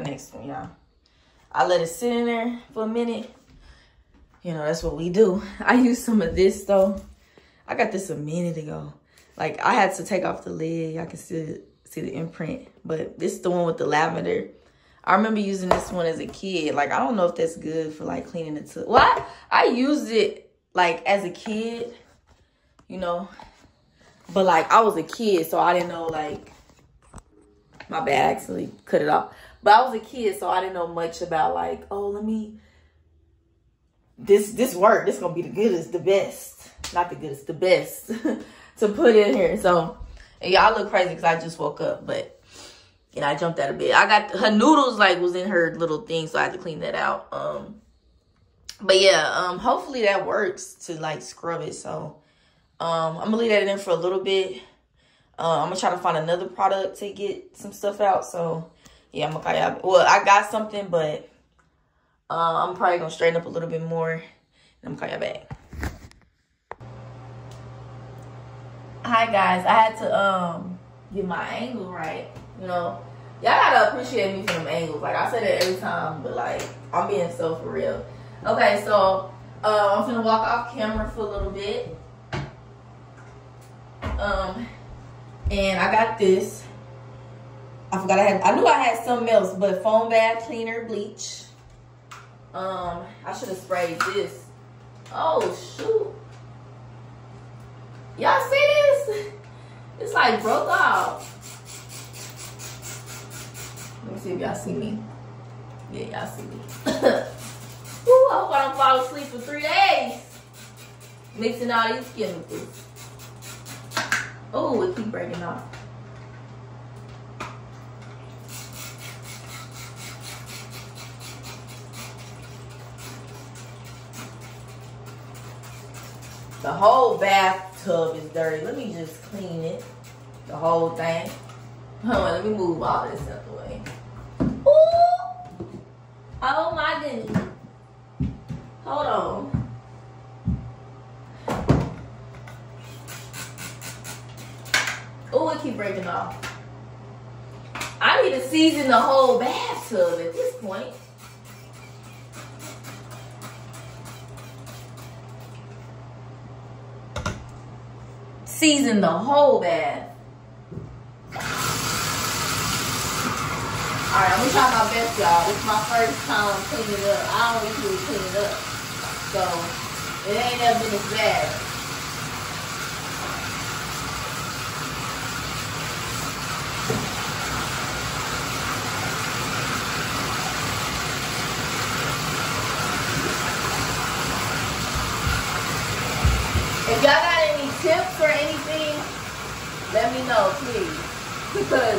next one, y'all. I let it sit in there for a minute. You know, that's what we do. I used some of this, though. I got this a minute ago. Like, I had to take off the lid. Y'all can see the imprint. But this is the one with the lavender. I remember using this one as a kid. Like, I don't know if that's good for, like, cleaning the tub. Well, I used it, like, as a kid, you know. But, like, I was a kid, so I didn't know, like, my bad, I actually cut it off. But I was a kid, so I didn't know much about, like, oh, let me, this work. This gonna be the goodest, the best. Not the goodest, the best to put in here. So, and y'all look crazy because I just woke up, but. And I jumped out of bed. I got her noodles like was in her little thing, so I had to clean that out. But yeah, hopefully that works to like scrub it. So I'm gonna leave that in for a little bit. I'm gonna try to find another product to get some stuff out. So yeah, I'm gonna call y'all. Well, I got something, but I'm probably gonna straighten up a little bit more. And I'm gonna call y'all back. Hi guys, I had to get my angle right. You know, y'all gotta appreciate me for them angles. Like, I say that every time, but, like, I'm being so for real. Okay, so, I'm gonna walk off camera for a little bit. And I got this. I forgot I knew I had something else, but foam bath cleaner bleach. I should have sprayed this. Oh, shoot. Y'all see this? It's, like, broke off. Let me see if y'all see me. Yeah, y'all see me. Ooh, I hope I don't fall asleep for 3 days. Mixing all these chemicals. Oh, it keep breaking off. The whole bathtub is dirty. Let me just clean it. The whole thing. Hold on, let me move all this out the way. Ooh! Oh my goodness. Hold on. Oh, it keep breaking off. I need to season the whole bathtub at this point. Season the whole bath. Alright, I'm gonna try my best, y'all. This is my first time cleaning it up. I don't usually clean it up. So, it ain't never been as bad. If y'all got any tips or anything, let me know, please. Because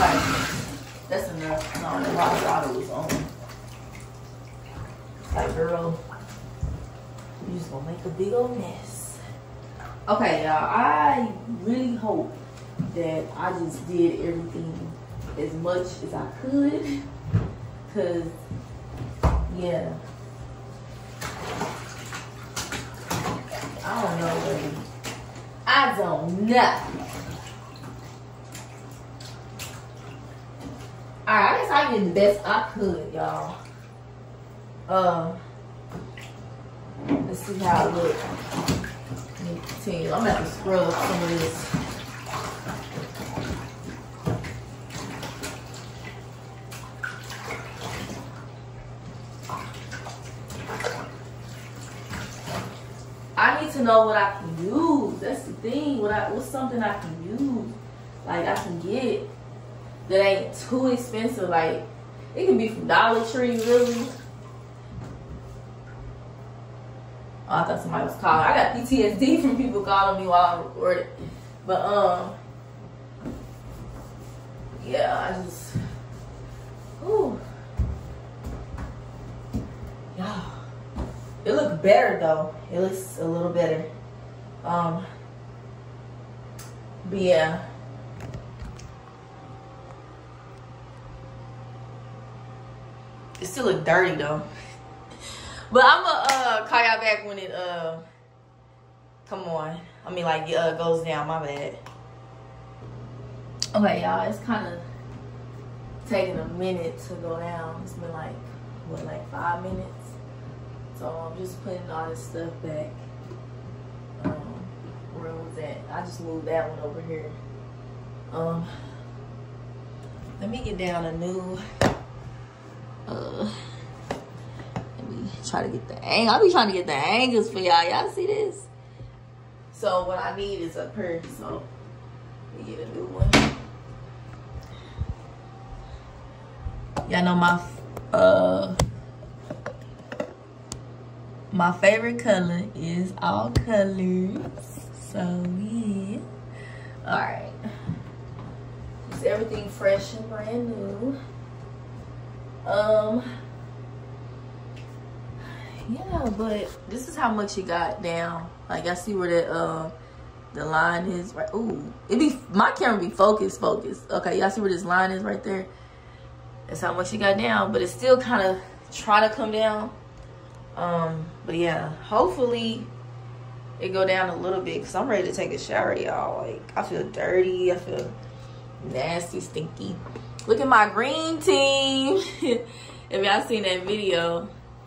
Okay. That's enough. No, the hot water was on. Like, girl, you just gonna make a big old mess. Okay, y'all. I really hope that I just did everything as much as I could. Cause, yeah. I don't know, baby. I don't know. Alright, I guess I did the best I could, y'all. Let's see how it looks. Let me continue. I'm gonna have to scrub some of this. I need to know what I can use. That's the thing. What's something I can use? Like, I can get that ain't too expensive. Like, it can be from Dollar Tree, really. Oh, I thought somebody was calling. I got PTSD from people calling me while I'm recording. But, yeah, I just, ooh. Y'all, it looks better, though. It looks a little better. But, yeah. It still look dirty though. But I'm gonna call y'all back when it come on. I mean, like, goes down. My bad. Okay, y'all. It's kind of taking a minute to go down. It's been like, what, like 5 minutes? So I'm just putting all this stuff back. Where was that? I just moved that one over here. Let me get down a new. Let me try to get the angle. I'll be trying to get the angles for y'all. Y'all see this? So what I need is up here. So let me get a new one. Y'all know my favorite color is all colors. So yeah. Alright. Is everything fresh and brand new? Yeah, but this is how much it got down. Like, I see where that the line is right. Ooh, my camera be focused. Okay, y'all see where this line is right there? That's how much it got down, but it's still kind of trying to come down. But yeah, hopefully it go down a little bit, because I'm ready to take a shower, y'all. Like, I feel dirty, I feel nasty, stinky. Look at my green team. If y'all seen that video,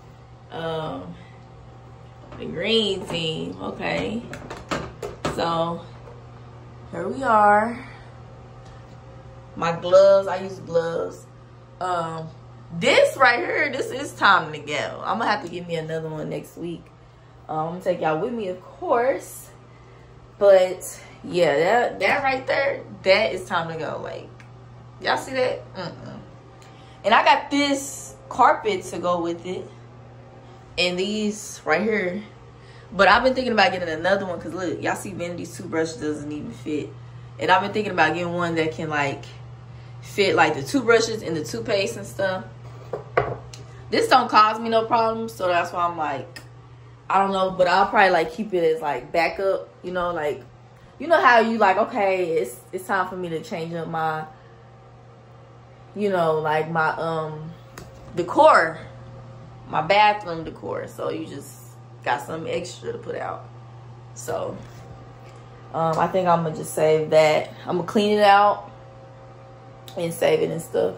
the green team. Okay, so here we are. My gloves, I use gloves. This right here, this is time to go. I'm gonna have to get me another one next week. I'm gonna take y'all with me, of course. But yeah, that right there, that is time to go. Like, y'all see that? And I got this carpet to go with it, and these right here. But I've been thinking about getting another one, because look, y'all see Vanity's toothbrush doesn't even fit. And I've been thinking about getting one that can like fit like the toothbrushes and the toothpaste and stuff. This don't cause me no problems, so that's why I'm like, I don't know, but I'll probably like keep it as like backup, you know, like, you know how you like, okay, it's time for me to change up my, you know, like my decor, my bathroom decor. So you just got some extra to put out. So I think I'm gonna just save that. I'm gonna clean it out and save it and stuff.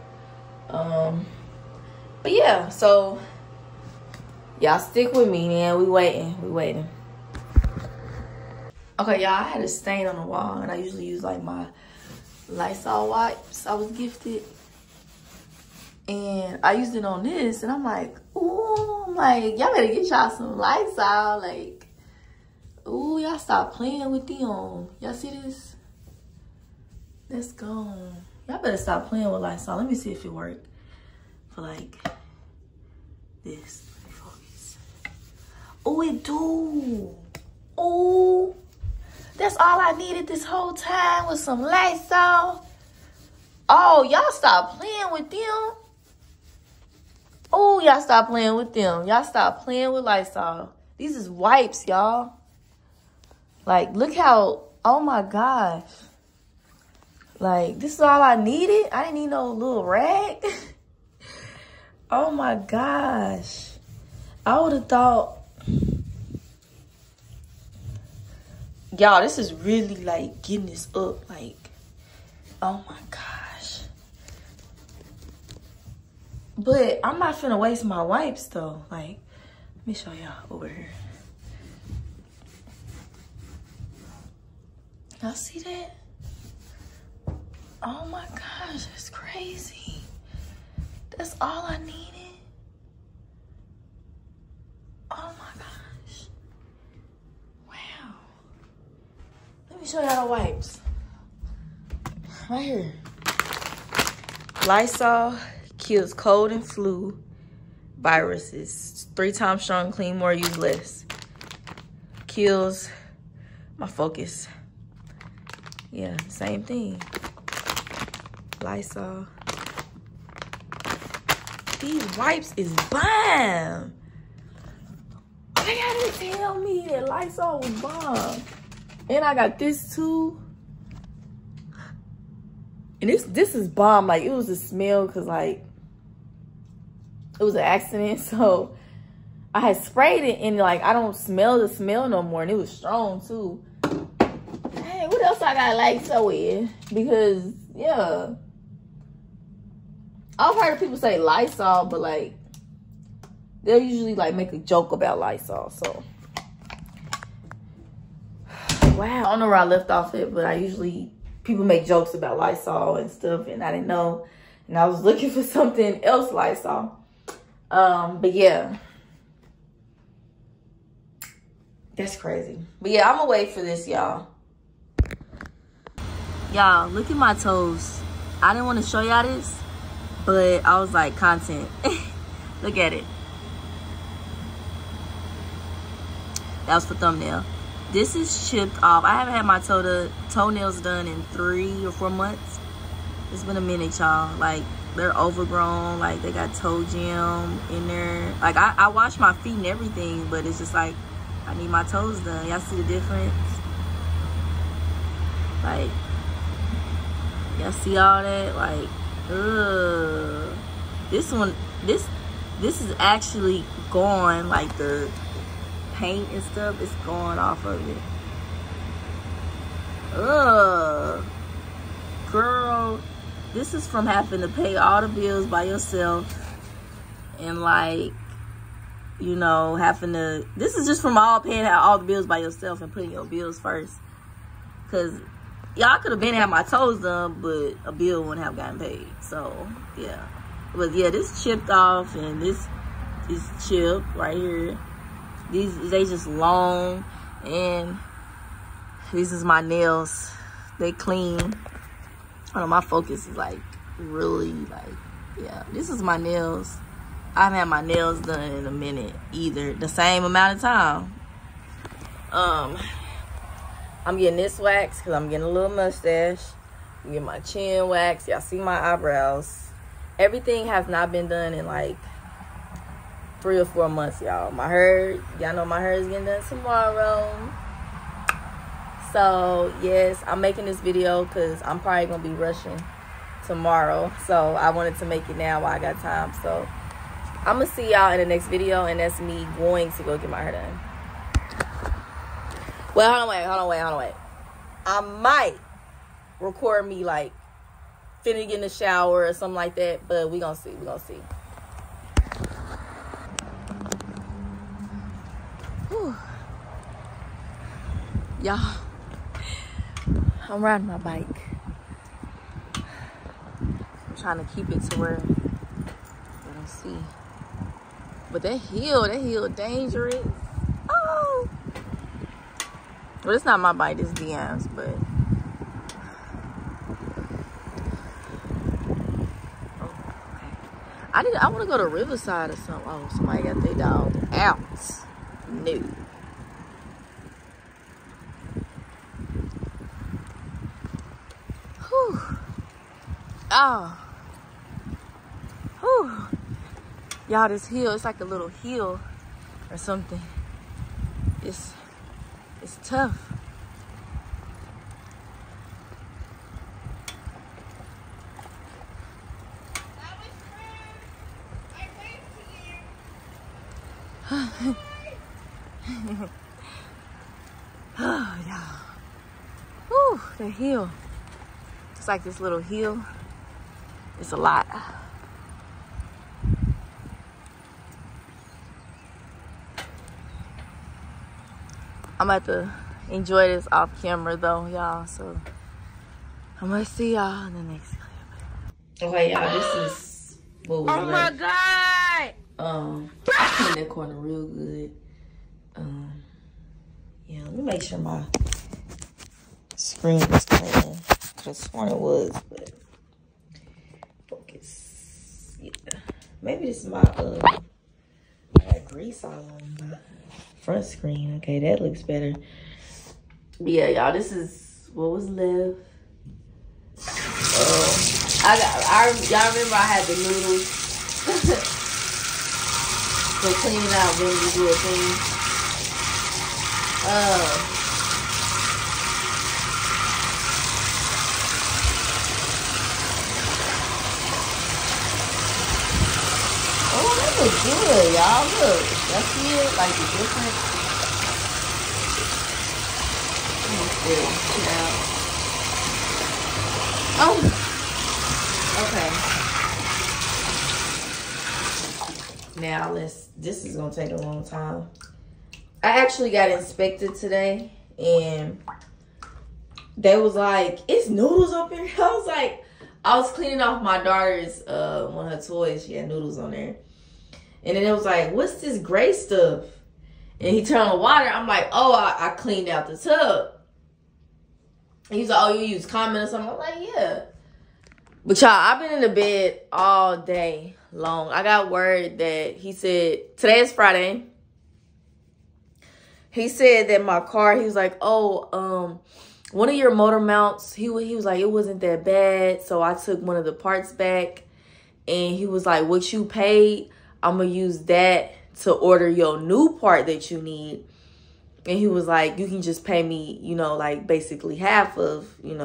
But yeah, so y'all stick with me, man. We waiting. Okay, y'all, I had a stain on the wall, and I usually use like my Lysol wipes I was gifted. And I used it on this, and I'm like, ooh, I'm like, y'all better get y'all some Lysol. Like, ooh, y'all stop playing with them. Y'all see this? That's gone. Y'all better stop playing with Lysol. Let me see if it worked for like this. Let me focus. Oh, it do. Oh, that's all I needed this whole time was some Lysol. Oh, y'all stop playing with them. Oh, y'all stop playing with them. Y'all stop playing with Lysol. These is wipes, y'all. Like, look how, oh my gosh. Like, this is all I needed? I didn't need no little rag. Oh my gosh. I would have thought, y'all, this is really like getting this up. Like, oh my gosh. But I'm not finna waste my wipes though. Like, let me show y'all over here. Y'all see that? Oh my gosh, that's crazy. That's all I needed. Oh my gosh. Wow. Let me show y'all the wipes. Right here. Lysol kills cold and flu viruses. 3 times strong, clean more, use less. Kills my focus. Yeah, same thing. Lysol. These wipes is bomb. They gotta tell me that Lysol was bomb. And I got this too. And this is bomb. Like, it was a smell because, like, it was an accident. So I had sprayed it and, like, I don't smell the smell no more. And it was strong too. Hey, what else I got Lysol in? Because, yeah. I've heard people say Lysol, but, like, they'll usually, like, make a joke about Lysol. So, wow. I don't know where I left off it, but I usually, people make jokes about Lysol and stuff, and I didn't know. And I was looking for something else Lysol. But, yeah. That's crazy. But, yeah, I'm going to wait for this, y'all. Y'all, look at my toes. I didn't want to show y'all this, but I was like, content. Look at it. That was for thumbnail. This is chipped off. I haven't had my toenails done in 3 or 4 months. It's been a minute, y'all. Like, they're overgrown. Like, they got toe jam in there. Like, I wash my feet and everything, but it's just like, I need my toes done. Y'all see the difference? Like, y'all see all that? Like, ugh. This one, this is actually gone. Like, the paint and stuff is gone off of it. Ugh. Girl, this is from having to pay all the bills by yourself. And, like, you know, having to, this is just from all paying all the bills by yourself and putting your bills first. Because y'all could have been had my toes done, but a bill wouldn't have gotten paid. So, yeah. But, yeah, this chipped off, and this is chipped right here. They just long, and these is my nails. They clean. I don't know, my focus is, like, really, like, yeah. This is my nails. I haven't had my nails done in a minute either. The same amount of time. I'm getting this wax because I'm getting a little mustache. I'm getting my chin wax. Y'all see my eyebrows. Everything has not been done in like 3 or 4 months, y'all. My hair, y'all know my hair is getting done tomorrow. So, yes, I'm making this video because I'm probably going to be rushing tomorrow. So, I wanted to make it now while I got time. So, I'm going to see y'all in the next video, and that's me going to go get my hair done. Well, hold on, wait. I might record me, like, finna get in the shower or something like that, but we gonna see. Whew. Y'all, I'm riding my bike. I'm trying to keep it to where I don't see. But that hill dangerous. Oh! Well, it's not my bike, it's DM's, but I want to go to Riverside or something. Oh, somebody got their dog out. No. Whew. Oh. Whew. Y'all, this hill, it's like a little hill or something. It's tough. Oh, yeah. Whew, the hill. It's like this little hill. It's a lot. I'm about to enjoy this off camera though, y'all. So I'm gonna see y'all in the next clip. Okay, y'all, this is what was left. My God! Clean that corner real good. Yeah, let me make sure my screen is clean. Could have sworn it was, but focus. Yeah. Maybe this is my I got grease all on my front screen. Okay, that looks better. But yeah, y'all, this is what was left. Y'all remember I had the noodles for cleaning out Benji's little thing. Oh, that looks good, y'all. Look, that's it. Like the difference. Oh, okay. Now this is gonna take a long time. I actually got inspected today and they was like, it's noodles up here. I was cleaning off my daughter's one of her toys. She had noodles on there. And then it was like, what's this gray stuff? And he turned on the water. I'm like, oh, I cleaned out the tub. And he's like, oh, you use Common or something? I'm like, yeah. But y'all, I've been in the bed all day long. I got word that he said, today is Friday. He said that my car, he was like, oh, one of your motor mounts, he was like, it wasn't that bad. So I took one of the parts back. And he was like, what you paid, I'm going to use that to order your new part that you need. And he was like, you can just pay me, you know, like basically half of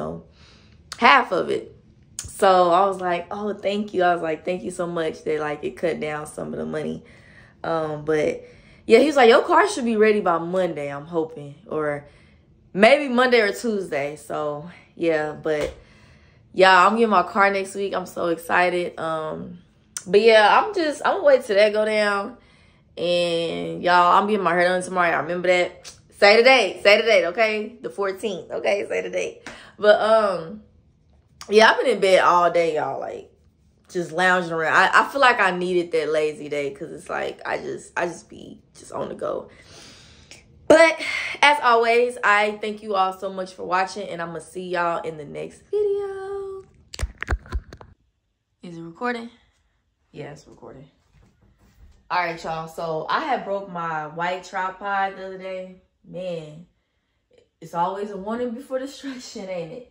it. So I was like, oh, thank you. I was like, thank you so much that like it cut down some of the money. But yeah, he was like, your car should be ready by Monday, I'm hoping. Or maybe Monday or Tuesday. So yeah, but yeah, I'm getting my car next week. I'm so excited. But yeah, I'm gonna wait till that go down. And y'all, I'm getting my hair done tomorrow. Y'all remember that? Say the date, okay? The 14th, okay? Say the date. But yeah, I've been in bed all day, y'all, like just lounging around. I feel like I needed that lazy day because it's like I just be just on the go. But as always, I thank you all so much for watching, and I'm gonna see y'all in the next video. Is it recording? Yeah, it's recording. All right, y'all. So I had broke my white tripod the other day. Man, it's always a warning before destruction, ain't it?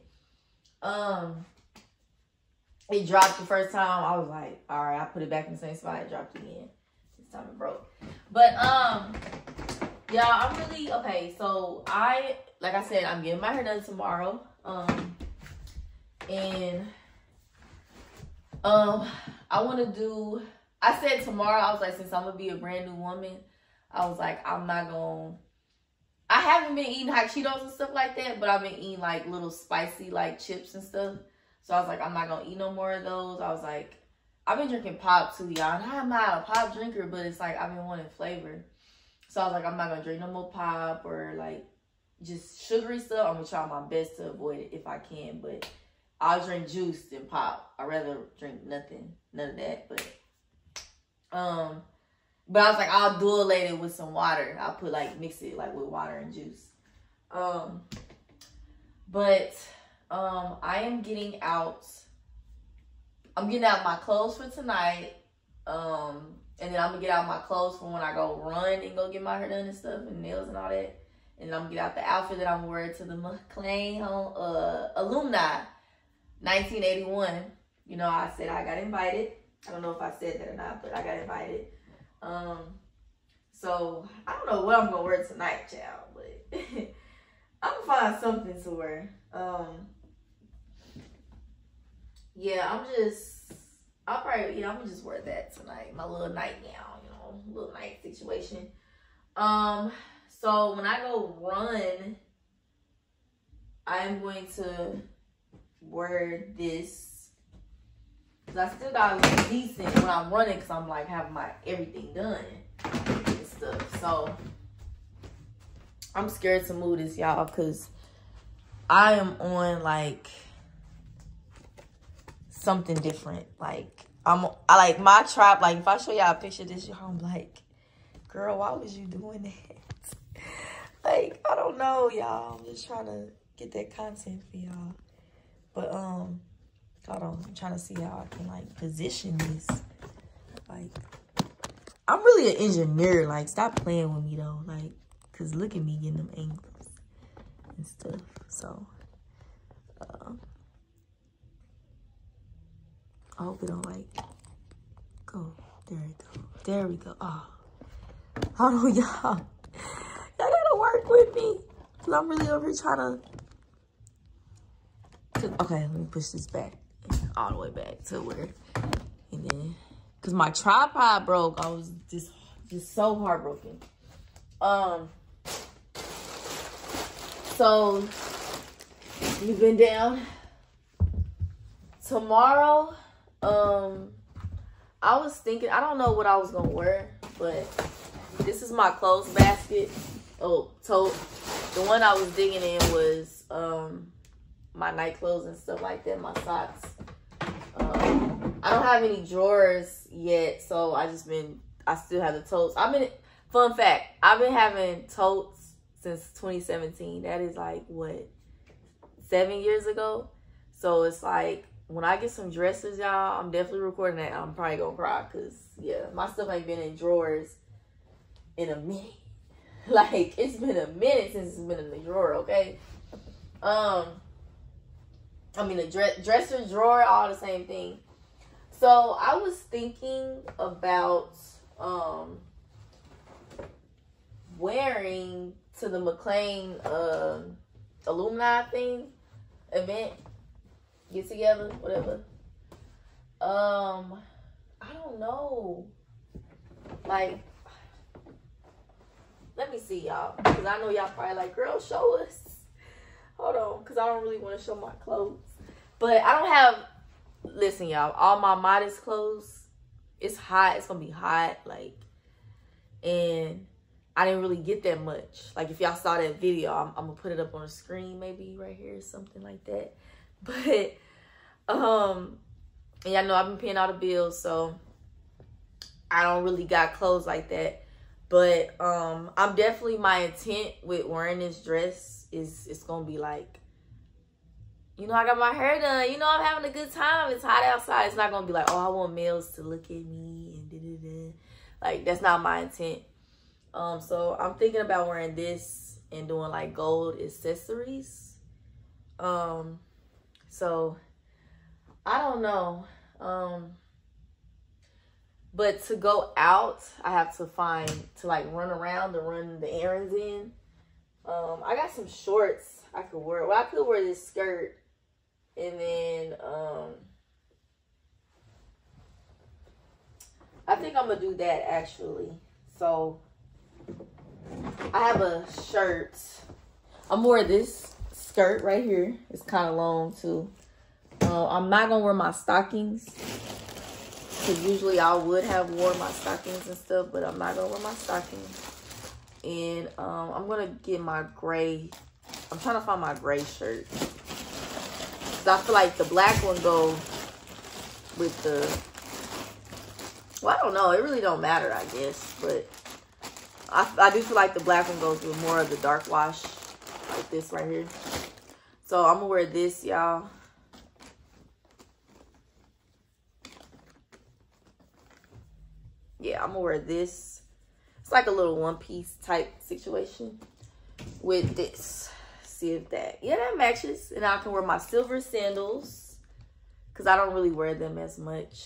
It dropped the first time. I was like, all right, I put it back in the same spot. It dropped again. This time it broke. But yeah, I'm really okay. So like I said, I'm getting my hair done tomorrow. And I want to do. I said tomorrow. I was like, since I'm gonna be a brand new woman, I was like, I'm not gonna. I haven't been eating hot Cheetos and stuff like that, but I've been eating like little spicy like chips and stuff. So I was like, I'm not gonna eat no more of those. I was like, I've been drinking pop too, y'all. And I'm not a pop drinker, but it's like I've been wanting flavor. So I was like, I'm not gonna drink no more pop or like just sugary stuff. I'm gonna try my best to avoid it if I can, but I'll drink juice than pop. I'd rather drink nothing, none of that. But I was like, I'll dualate it with some water. I'll put like mix it like with water and juice. I am getting out. I'm getting out my clothes for tonight. And then I'm gonna get out my clothes for when I go run and go get my hair done and stuff and nails and all that. And then I'm gonna get out the outfit that I'm wearing to the McLean Alumni 1981 You know, I said I got invited. I don't know if I said that or not, but I got invited. So I don't know what I'm gonna wear tonight, child, but I'm gonna find something to wear. Yeah, I'm gonna just wear that tonight. My little nightgown, you know, little night situation. So when I go run, I'm going to wear this. Cause I still gotta look decent when I'm running, cause I'm like having my everything done and stuff. So I'm scared to move this, y'all, cause I am on like something different. Like I like my trap. Like if I show y'all a picture of this, y'all, I'm like, girl, why was you doing that? Like I don't know, y'all. I'm just trying to get that content for y'all. But hold on, I'm trying to see how I can like position this. Like I'm really an engineer. Like stop playing with me though. Like cause look at me getting them angles and stuff. So I hope it don't like go. There we go. There we go. Oh, hold on, y'all. Y'all gotta work with me. Cause I'm really over here trying to. Okay, let me push this back all the way back to where, and then, cause my tripod broke. I was just so heartbroken. So you've been down. Tomorrow, I was thinking, I don't know what I was gonna wear, but this is my clothes basket. Oh, tote. The one I was digging in was my night clothes and stuff like that, my socks. I don't have any drawers yet, so I still have the totes. Fun fact, I've been having totes since 2017. That is like, what, 7 years ago? So it's like, when I get some dresses, y'all, I'm definitely recording that. I'm probably gonna cry, because, yeah, my stuff ain't been in drawers in a minute. Like, it's been a minute since it's been in the drawer, okay? I mean, a dresser, drawer, all the same thing. So, I was thinking about wearing to the McLean alumni event. Get together, whatever. I don't know. Like, let me see, y'all. Because I know y'all probably like, girl, show us. Hold on, because I don't really want to show my clothes. But I don't have, listen, y'all, all my modest clothes. It's hot. It's going to be hot. Like, and I didn't really get that much. Like, if y'all saw that video, I'm going to put it up on the screen, maybe right here, something like that. But, and y'all know I've been paying all the bills, so I don't really got clothes like that. But, I'm definitely, my intent with wearing this dress is, it's going to be like, you know, I got my hair done. You know, I'm having a good time. It's hot outside. It's not going to be like, oh, I want males to look at me and da-da-da. Like, that's not my intent. So I'm thinking about wearing this and doing like gold accessories. So I don't know. But to go out, I have to like run around and run the errands in. I got some shorts I could wear. Well, I could wear this skirt and then I think I'm gonna do that actually. So I have a shirt. I'm gonna wear this skirt right here. It's kind of long too. I'm not gonna wear my stockings, because usually I would have worn my stockings and stuff, but I'm not gonna wear my stockings. And I'm gonna get my gray. I'm trying to find my gray shirt, because I feel like the black one goes with the, well, I don't know, it really don't matter, I guess, but I do feel like the black one goes with more of the dark wash, like this right here. So I'm gonna wear this, y'all. Yeah, I'm gonna wear this. It's like a little one-piece type situation with this. See if that, yeah, that matches. And I can wear my silver sandals. because I don't really wear them as much.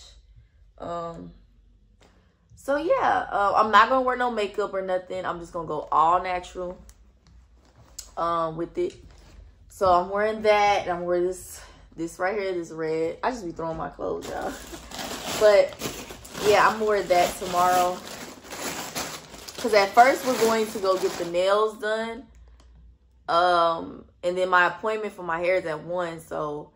So yeah, I'm not gonna wear no makeup or nothing. I'm just gonna go all natural with it. So I'm wearing that, and I'm wearing this right here, this red. I just be throwing my clothes, y'all. But yeah, I'm wearing that tomorrow. Because at first we're going to go get the nails done. And then my appointment for my hair is at 1, so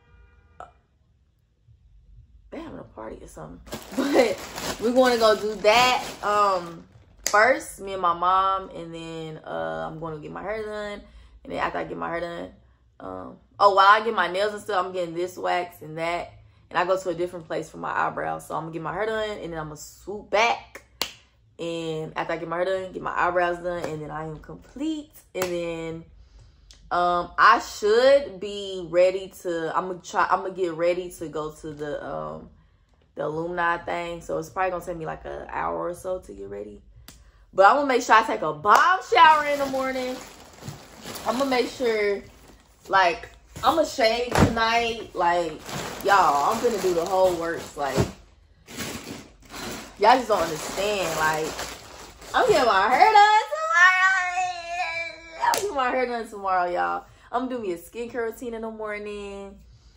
they're having a party or something. But we're going to go do that first, me and my mom, and then I'm going to get my hair done. And then after I get my hair done, while I get my nails and stuff, I'm getting this wax and that. And I go to a different place for my eyebrows. So I'm going to get my hair done, and then I'm going to swoop back. And after I get my hair done, get my eyebrows done, and then I am complete. And then I should be ready to, I'm gonna get ready to go to the Illuminati thing. So it's probably gonna take me like an hour or so to get ready. But I'm gonna make sure I take a bomb shower in the morning. I'm gonna make sure, like, I'm gonna shave tonight. Like, y'all, I'm gonna do the whole works. Like, y'all just don't understand. Like, I'm getting my hair done tomorrow. I'm getting my hair done tomorrow, y'all. I'm gonna do me a skincare routine in the morning.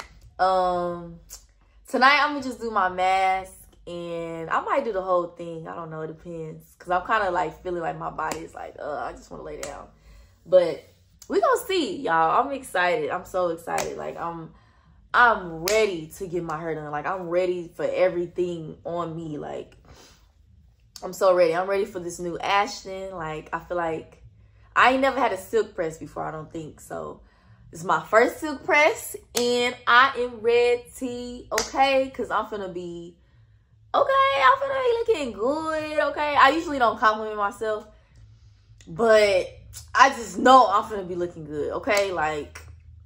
Tonight I'm gonna just do my mask, and I might do the whole thing. I don't know, it depends. Cause I'm kind of like feeling like my body is like, I just want to lay down. But we gonna see, y'all. I'm excited. I'm so excited. Like, I'm ready to get my hair done. Like, I'm ready for everything on me. Like, I'm so ready. I'm ready for this new Ashton. Like, I feel like I ain't never had a silk press before, I don't think. So, this is my first silk press, and I am ready, okay? Because I'm finna be, okay, I'm finna be looking good, okay? I usually don't compliment myself, but I just know I'm finna be looking good, okay? Like,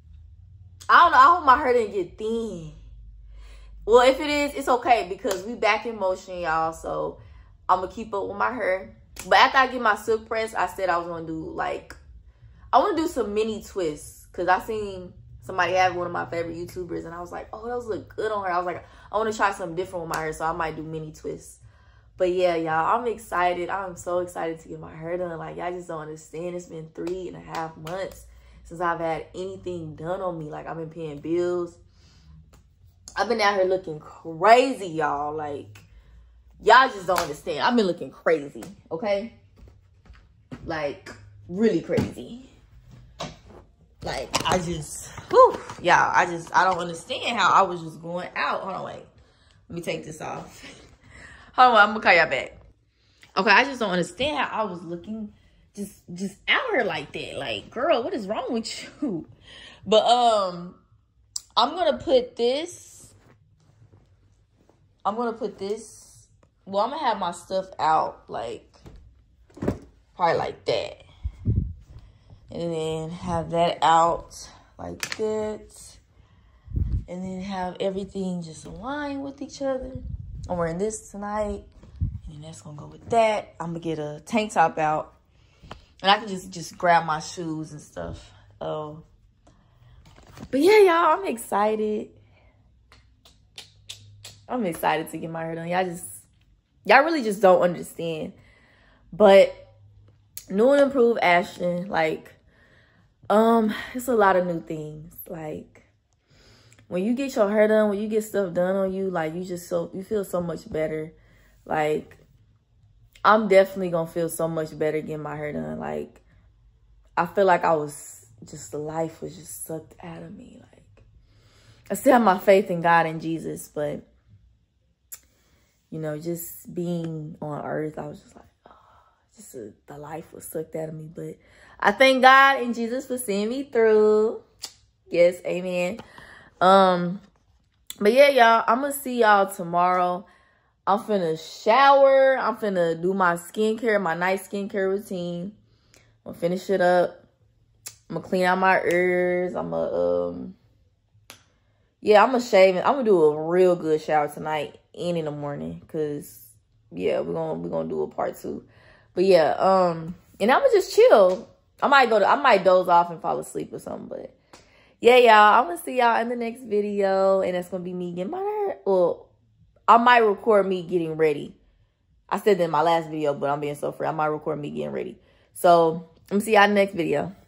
I don't know. I hope my hair didn't get thin. Well, if it is, it's okay, because we back in motion, y'all. So I'm gonna keep up with my hair. But after I get my silk press, I said I was gonna do, like, I want to do some mini twists, because I seen somebody have one of my favorite YouTubers, and I was like, oh, those look good on her. I was like, I want to try something different with my hair, so I might do mini twists. But yeah, y'all, I'm excited. I'm so excited to get my hair done. Like, y'all just don't understand. It's been 3.5 months since I've had anything done on me. Like, I've been paying bills. I've been out here looking crazy, y'all. Like, y'all just don't understand. I've been looking crazy, okay? Like, really crazy. Like, I just, whew, y'all, I don't understand how I was just going out. Hold on, wait. Let me take this off. Hold on, I'm gonna call y'all back. Okay, I just don't understand how I was looking just out here like that. Like, girl, what is wrong with you? But, I'm gonna put this, well, I'm gonna have my stuff out, like, probably like that. And then have that out like that. And then have everything just aligned with each other. I'm wearing this tonight. And then that's gonna go with that. I'm gonna get a tank top out. And I can just grab my shoes and stuff. But yeah, y'all, I'm excited. I'm excited to get my hair done. Y'all really just don't understand. But new and improved Ashton, like, it's a lot of new things. Like, when you get your hair done, when you get stuff done on you, like, you feel so much better. Like, I'm definitely gonna feel so much better getting my hair done. Like, I feel like the life was just sucked out of me. Like, I still have my faith in God and Jesus, but, you know, just being on earth, I was just like, the life was sucked out of me. But I thank God and Jesus for seeing me through. Yes, amen. But yeah, y'all, I'm gonna see y'all tomorrow. I'm finna shower. I'm finna do my skincare, my night skincare routine. I'm gonna finish it up. I'm gonna clean out my ears. I'm gonna shave. I'm gonna do a real good shower tonight and in the morning, cause yeah, we're gonna do a part 2. But yeah, and I'm gonna just chill. I might doze off and fall asleep or something, but yeah, y'all, I'm going to see y'all in the next video. And that's going to be me getting my hair. Well, I might record me getting ready. I said that in my last video, but I'm being so free. I might record me getting ready. So, I'm going to see y'all in the next video.